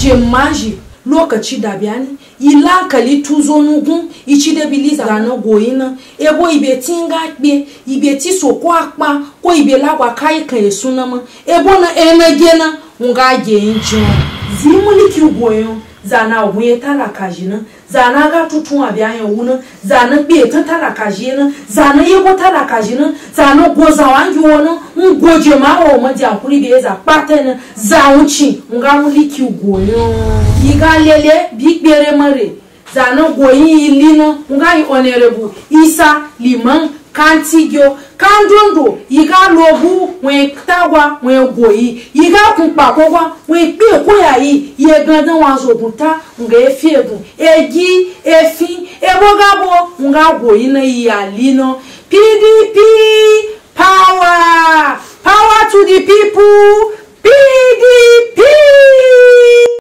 jemaji lokaci da biani ila kali tuzo nugun ichi de biliza na goyina ebo ibe tinga gbe ibe ti soko apa ko ibe lagwa kai kan esuna ma ebo na enegena nga je njo zimuli ki goyo zana huye talaka jina zana ga tutun abiyan wuna zana be ta talaka jina zana yebo talaka jina zana goza wangi wona ngoje ma o ma ja kuri be za patena za unchi nga muli ki goyo yiga lele bigbere mare zana goyi ilina nga yi honorable Isa Liman Kantigyo kandondo yiga lobu wen tawa wen goyi yiga kunpa kokwa wen pe koya yi ye gandan wa zogunta nga efiegun egi efi ebogabo nga goyi na yalino PDP power to the people PDP